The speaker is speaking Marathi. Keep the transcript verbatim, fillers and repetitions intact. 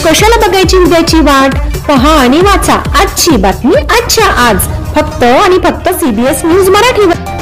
कशाला बघायची उद्याची वाट? पहा आणि वाचा आजची बातमी आजच्या आज, फक्त आणि फक्त सीबीएस न्यूज मराठीवर.